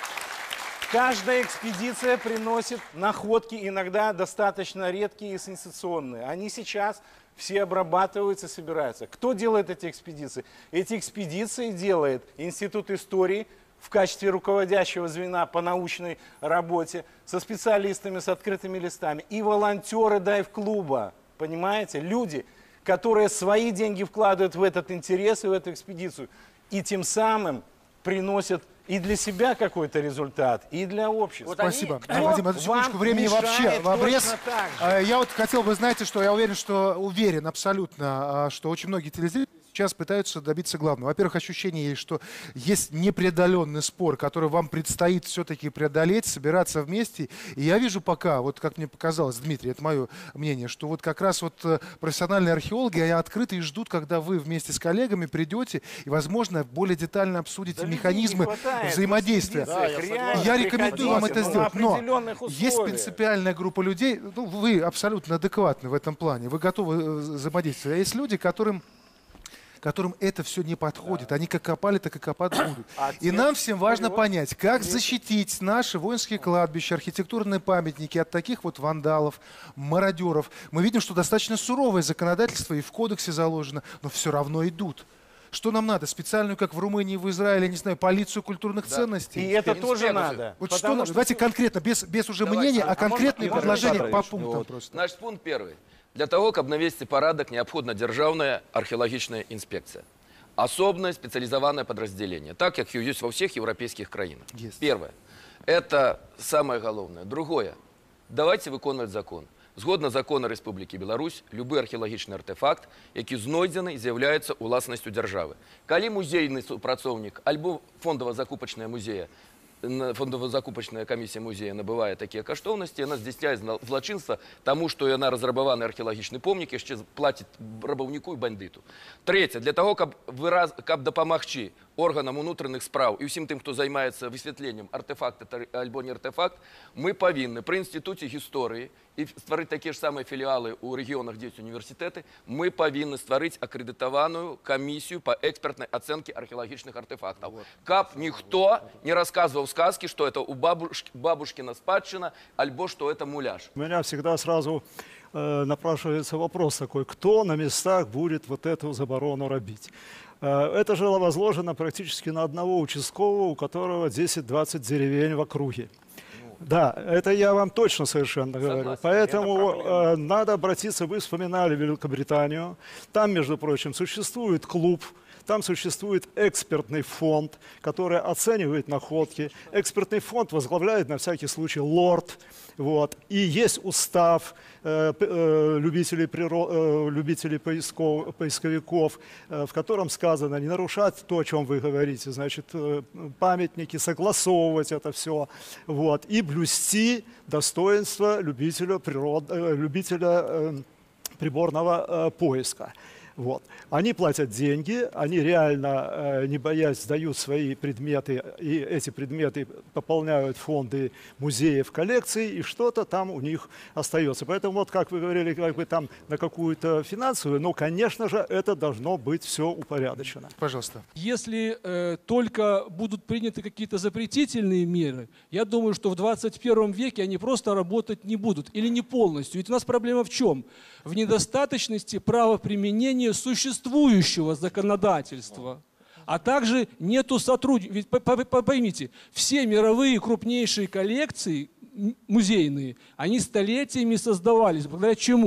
Каждая экспедиция приносит находки, иногда достаточно редкие и сенсационные. Они сейчас все обрабатываются, собираются. Кто делает эти экспедиции? Эти экспедиции делает Институт истории в качестве руководящего звена по научной работе, со специалистами, с открытыми листами, и волонтеры дайв-клуба, понимаете, люди, которые свои деньги вкладывают в этот интерес и в эту экспедицию, и тем самым приносят и для себя какой-то результат, и для общества. Спасибо. Кто Вадим, одну секундочку, вам времени мешает вообще в обрез. точно так же? А, Я вот хотел бы, знаете, что я уверен, что уверен абсолютно, а, что очень многие телезрители сейчас пытаются добиться главного. Во-первых, ощущение есть, что есть непреодоленный спор, который вам предстоит все-таки преодолеть, собираться вместе. И я вижу пока, вот как мне показалось, Дмитрий, это мое мнение, что вот как раз вот э, профессиональные археологи, они открыты и ждут, когда вы вместе с коллегами придете и, возможно, более детально обсудите Да механизмы людей не хватает взаимодействия. в экспедициях, И реально, я рекомендую вам это приходите, сделать. но на Но определенных есть условиях. принципиальная группа людей, ну, вы абсолютно адекватны в этом плане, вы готовы э, взаимодействовать. А есть люди, которым которым это все не подходит. Они как копали, так и копать будут. А И те, нам всем важно вот, понять, как есть. защитить наши воинские кладбища, архитектурные памятники от таких вот вандалов, мародеров. Мы видим, что достаточно суровое законодательство и в кодексе заложено, но все равно идут. Что нам надо? Специальную, как в Румынии, в Израиле, не знаю, полицию культурных ценностей? И это тоже надо. Вот Потому что, надо? что- Давайте конкретно, без, без уже Давайте. мнения, а А можно- конкретные Иван предложения по Александрович, пунктам вот. просто. Наш пункт первый. Для того, каб навесці парадак, неабходна дзяржаўная археалагічная інспекцыя. Особное специализованное подразделение, так как есть во всех европейских краинах. Первое. Это самое главное. Другое. Давайте выконывать закон. Згодна закону Республики Беларусь, любы археалагічны артефакт, які знойдзены, з'яўляецца уласнасцю дзяржавы. Калі музейны супрацоўнік альбо фондава-закупачная музея, фондова-закупачная камісія музея набывае такія каштоўнасці, яна здзяйсняе злачынства таму, што яна разрабаваны археалагічны помнік, яшчэ плаціць рабаўніку і бандыту. Трэцяе, для таго, каб, выраз, каб дапамагчы органам унутраных спраў і ўсім тым, хто займаецца высвятленнем артефакта альбо не артефакт, мы павінны пры інстытуце гісторыі і стварыць такія ж самыя філіалы ў рэгіёнах, дзе ёсць універсітэты, мы павінны стварыць акрэдытаваную камісію па экспертнай ацэнкі археалагічных артефактаў. Каб ніхто не расказваў сказки, что это у бабушки, бабушкина спадщина, альбо что это муляж. У меня всегда сразу э, напрашивается вопрос такой, кто на местах будет вот эту заборону робить? Э, это же возложено практически на одного участкового, у которого десять-двадцать деревень в округе. Да, это я вам точно совершенно говорю. Согласен, Поэтому э, надо обратиться, вы вспоминали Великобританию. Там, между прочим, существует клуб, там существует экспертный фонд, который оценивает находки. Экспертный фонд возглавляет на всякий случай лорд. Вот. И есть устав э, э, любителей, приро... э, любителей поисков... поисковиков, э, в котором сказано не нарушать то, о чем вы говорите, значит, э, памятники, согласовывать это все, вот, и блюсти достоинство любителя, природ... э, любителя э, приборного э, поиска. Вот. Они платят деньги, они реально, э, не боясь, сдают свои предметы, и эти предметы пополняют фонды музеев, коллекций, и что-то там у них остается. Поэтому, вот как вы говорили, как бы там на какую-то финансовую, но, конечно же, это должно быть все упорядочено. Пожалуйста. Если э, только будут приняты какие-то запретительные меры, я думаю, что в двадцать первом веке они просто работать не будут, или не полностью. Ведь у нас проблема в чем? В недостаточности правоприменения существующего законодательства, а также нету сотрудничества. Ведь поймите, все мировые крупнейшие коллекции музейные, они столетиями создавались. Благодаря чему?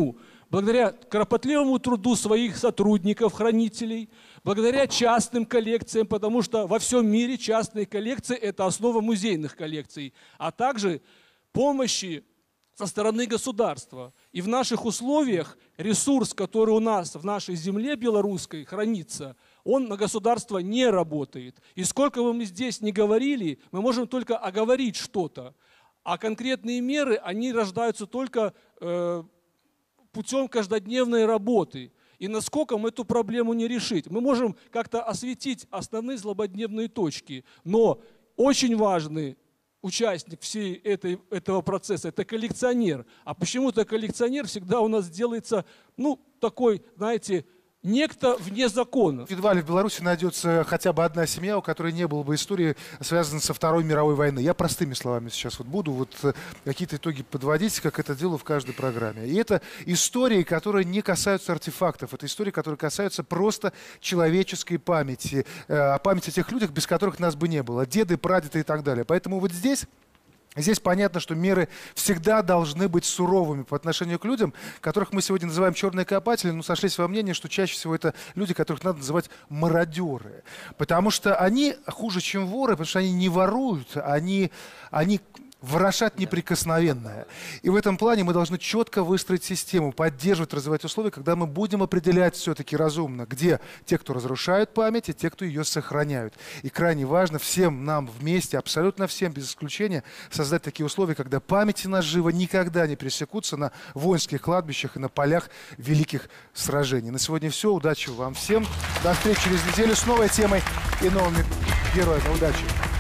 благодаря кропотливому труду своих сотрудников, хранителей, благодаря частным коллекциям, потому что во всем мире частные коллекции – это основа музейных коллекций, а также помощи со стороны государства. И в наших условиях ресурс, который у нас в нашей земле белорусской хранится, он на государство не работает. И сколько бы мы здесь ни говорили, мы можем только оговорить что-то. А конкретные меры, они рождаются только э, путем каждодневной работы. И насколько мы эту проблему не решить. Мы можем как-то осветить основные злободневные точки, но очень важный участник всей этой, этого процесса – это коллекционер. А почему-то коллекционер всегда у нас делается, ну, такой, знаете, некто вне закона. Едва ли в Беларуси найдется хотя бы одна семья, у которой не было бы истории, связанной со Второй мировой войной. Я простыми словами сейчас вот буду вот какие-то итоги подводить, как это делаю в каждой программе. И это истории, которые не касаются артефактов. Это истории, которые касаются просто человеческой памяти. О памяти о тех людях, без которых нас бы не было. Деды, прадеды и так далее. Поэтому вот здесь... Здесь понятно, что меры всегда должны быть суровыми по отношению к людям, которых мы сегодня называем черные копатели, но сошлись во мнении, что чаще всего это люди, которых надо называть мародеры. Потому что они хуже, чем воры, потому что они не воруют, они, они ворошат неприкосновенное. И в этом плане мы должны четко выстроить систему, поддерживать, развивать условия, когда мы будем определять все-таки разумно, где те, кто разрушают память, и те, кто ее сохраняют. И крайне важно всем нам вместе, абсолютно всем, без исключения, создать такие условия, когда памяти нас живо никогда не пересекутся на воинских кладбищах и на полях великих сражений. На сегодня все. Удачи вам всем. До встречи через неделю с новой темой и новыми героями. Удачи!